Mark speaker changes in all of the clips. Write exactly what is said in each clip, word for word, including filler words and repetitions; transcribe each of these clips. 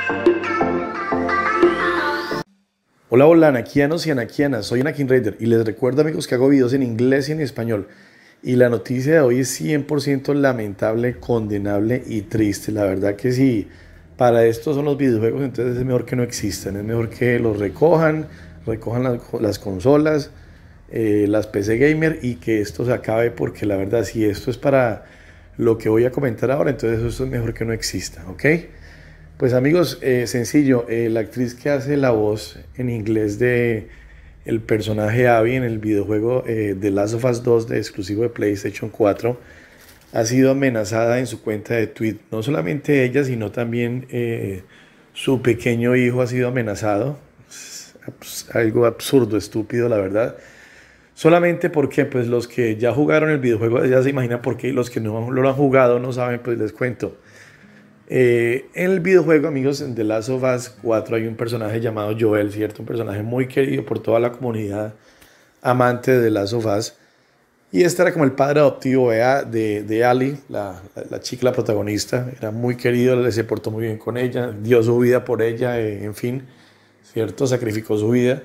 Speaker 1: Hola, hola, anaquianos y anaquianas, soy Anakin Raider y les recuerdo, amigos, que hago videos en inglés y en español. Y la noticia de hoy es cien por ciento lamentable, condenable y triste. La verdad que si para esto son los videojuegos, entonces es mejor que no existan. Es mejor que los recojan, recojan las, las consolas, eh, las P C Gamer, y que esto se acabe, porque la verdad, si esto es para lo que voy a comentar ahora, entonces esto es mejor que no exista, ¿ok? Pues amigos, eh, sencillo, eh, la actriz que hace la voz en inglés de el personaje Abby en el videojuego eh, The Last of Us dos de exclusivo de PlayStation cuatro ha sido amenazada en su cuenta de Twitter. No solamente ella, sino también eh, su pequeño hijo ha sido amenazado. Es abs- algo absurdo, estúpido, la verdad. Solamente porque pues los que ya jugaron el videojuego ya se imaginan por qué, y los que no lo han jugado no saben, pues les cuento. Eh, en el videojuego, amigos, en The Last of Us cuatro hay un personaje llamado Joel, ¿cierto? Un personaje muy querido por toda la comunidad amante de The Last of Us. Y este era como el padre adoptivo de, de, de Ellie, la, la, la chica, la protagonista. Era muy querido, se portó muy bien con ella, dio su vida por ella, eh, en fin, ¿cierto? Sacrificó su vida.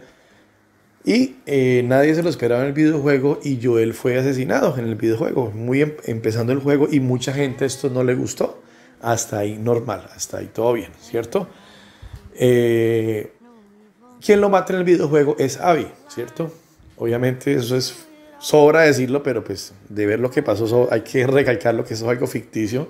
Speaker 1: Y eh, nadie se lo esperaba en el videojuego, y Joel fue asesinado en el videojuego, muy em empezando el juego, y mucha gente esto no le gustó. Hasta ahí normal, hasta ahí todo bien, ¿cierto? Eh, quien lo mata en el videojuego es Abby, ¿cierto? Obviamente eso es, sobra decirlo, pero pues de ver lo que pasó so, hay que recalcar lo que eso es algo ficticio.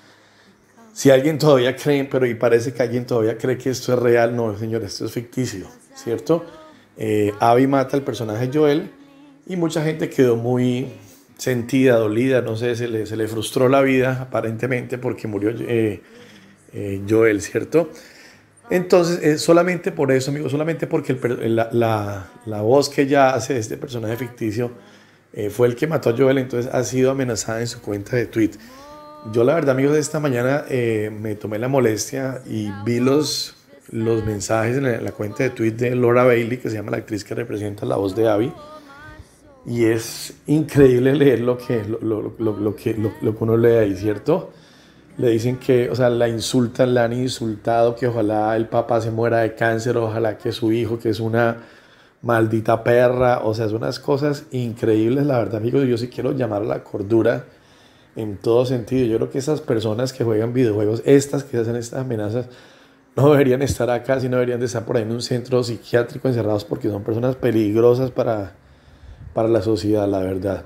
Speaker 1: Si alguien todavía cree, pero y parece que alguien todavía cree que esto es real, no, señor, esto es ficticio, ¿cierto? Eh, Abby mata al personaje Joel y mucha gente quedó muy sentida, dolida, no sé, se le, se le frustró la vida aparentemente porque murió eh, eh, Joel, ¿cierto? Entonces, eh, solamente por eso, amigo, solamente porque el, la, la, la voz que ella hace de este personaje ficticio eh, fue el que mató a Joel, entonces ha sido amenazada en su cuenta de Twitter. Yo la verdad, amigos, esta mañana eh, me tomé la molestia y vi los, los mensajes en la, en la cuenta de Twitter de Laura Bailey, que se llama la actriz que representa la voz de Abby. Y es increíble leer lo que, lo, lo, lo, lo que, lo, lo que uno lee ahí, ¿cierto? Le dicen que, o sea, la insultan, la han insultado, que ojalá el papá se muera de cáncer, ojalá que su hijo, que es una maldita perra, o sea, son unas cosas increíbles, la verdad, amigos. Yo sí quiero llamar a la cordura en todo sentido. Yo creo que esas personas que juegan videojuegos, estas que hacen estas amenazas, no deberían estar acá, sino deberían de estar por ahí en un centro psiquiátrico encerrados, porque son personas peligrosas para para la sociedad, la verdad.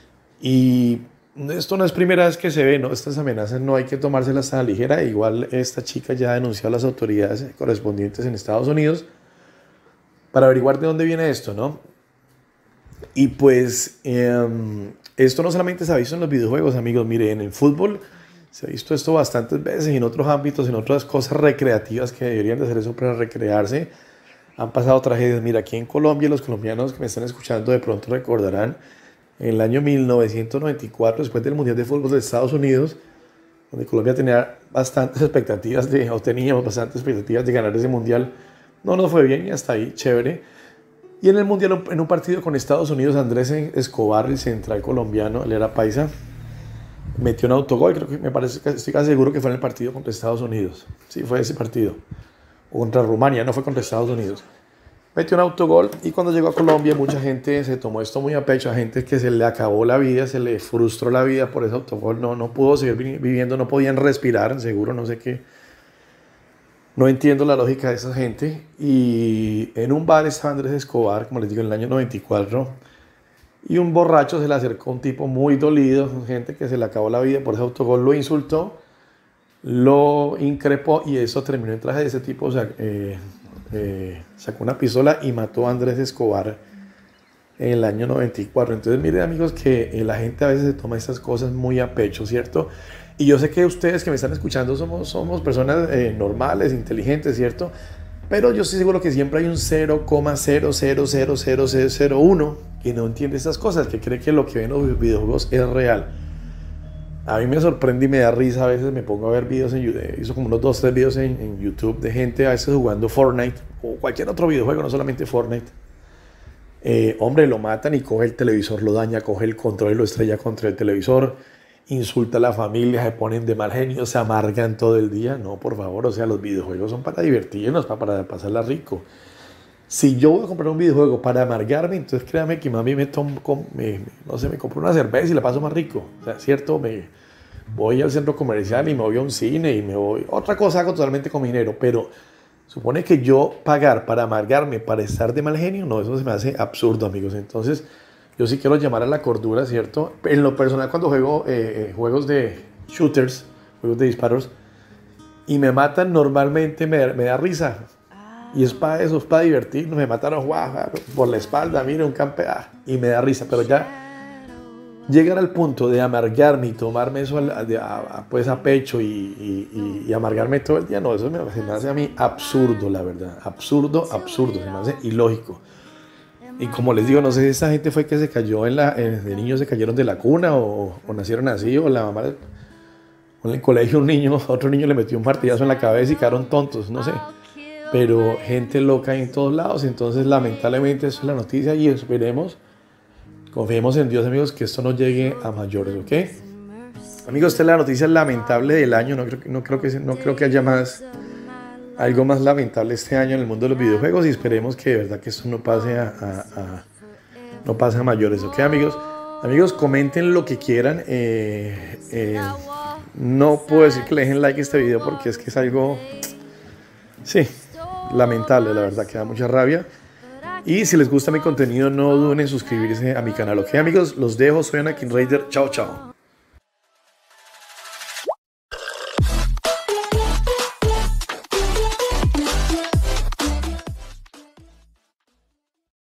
Speaker 1: Y esto no es primera vez que se ve, ¿no? Estas amenazas no hay que tomárselas a la ligera. Igual esta chica ya denunció a las autoridades correspondientes en Estados Unidos para averiguar de dónde viene esto, ¿no? Y pues eh, esto no solamente se ha visto en los videojuegos, amigos. Mire, en el fútbol se ha visto esto bastantes veces, y en otros ámbitos, en otras cosas recreativas que deberían de hacer eso para recrearse. Han pasado tragedias. Mira, aquí en Colombia, los colombianos que me están escuchando de pronto recordarán en el año mil novecientos noventa y cuatro, después del Mundial de Fútbol de Estados Unidos, donde Colombia tenía bastantes expectativas de, o teníamos bastantes expectativas de ganar ese Mundial. No nos fue bien y hasta ahí, chévere. Y en el Mundial, en un partido con Estados Unidos, Andrés Escobar, el central colombiano, él era paisa, metió un autogol. Creo que me parece, estoy casi seguro que fue en el partido contra Estados Unidos. Sí, fue ese partido. O contra Rumania, no fue contra Estados Unidos. Metió un autogol, y cuando llegó a Colombia mucha gente se tomó esto muy a pecho. A gente que se le acabó la vida, se le frustró la vida por ese autogol. No, no pudo seguir viviendo, no podían respirar, seguro, no sé qué. No entiendo la lógica de esa gente. Y en un bar estaba Andrés Escobar, como les digo, en el año noventa y cuatro. Y un borracho se le acercó, un tipo muy dolido, gente que se le acabó la vida por ese autogol, lo insultó, lo increpó, y eso terminó en tragedia. Ese tipo, o sea, eh, eh, sacó una pistola y mató a Andrés Escobar en el año noventa y cuatro. Entonces, miren, amigos, que eh, la gente a veces se toma estas cosas muy a pecho, ¿cierto? Y yo sé que ustedes que me están escuchando somos, somos personas eh, normales, inteligentes, ¿cierto? Pero yo estoy seguro que siempre hay un cero coma cero cero cero cero cero cero uno que no entiende estas cosas, que cree que lo que ven en los videojuegos es real. A mí me sorprende y me da risa. A veces me pongo a ver videos en YouTube, hizo como unos dos, tres videos en, en YouTube de gente a veces jugando Fortnite o cualquier otro videojuego, no solamente Fortnite. Eh, hombre, lo matan y coge el televisor, lo daña, coge el control y lo estrella contra el televisor. insulta a la familia, se ponen de mal genio, se amargan todo el día. No, por favor, o sea, los videojuegos son para divertirnos, para, para pasarla rico. Si yo voy a comprar un videojuego para amargarme, entonces créame que mami me tomo, me, no sé, me compro una cerveza y la paso más rico. O sea, cierto, me voy al centro comercial y me voy a un cine y me voy... Otra cosa hago totalmente con mi dinero, pero supone que yo pagar para amargarme, para estar de mal genio, no, eso se me hace absurdo, amigos. Entonces, yo sí quiero llamar a la cordura, ¿cierto? En lo personal, cuando juego eh, juegos de shooters, juegos de disparos, y me matan, normalmente me, me da risa. Y es para eso, es para divertirnos. Me mataron guau, por la espalda, mira, un campe, ah, y me da risa. Pero ya llegar al punto de amargarme y tomarme eso a, a, a, pues a pecho y, y, y amargarme todo el día, no, eso me, se me hace a mí absurdo, la verdad. Absurdo, absurdo, se me hace ilógico. Y como les digo, no sé si esta gente fue que se cayó en la, eh, de niños se cayeron de la cuna o, o nacieron así, o la mamá, o en el colegio un niño, otro niño le metió un martillazo en la cabeza y quedaron tontos, no sé. Pero gente loca en todos lados, entonces lamentablemente eso es la noticia y esperemos, confiemos en Dios, amigos, que esto no llegue a mayores, ¿ok? Amigos, esta es la noticia lamentable del año, no creo, no creo, que, no creo que haya más, algo más lamentable este año en el mundo de los videojuegos y esperemos que de verdad que esto no pase a, a, a, no pase a mayores, ¿ok, amigos? Amigos, comenten lo que quieran, eh, eh, no puedo decir que le dejen like a este video porque es que es algo, sí, lamentable, la verdad, que da mucha rabia. Y si les gusta mi contenido, no duden en suscribirse a mi canal, ok, amigos, los dejo, soy Anakin Raider, chao, chao.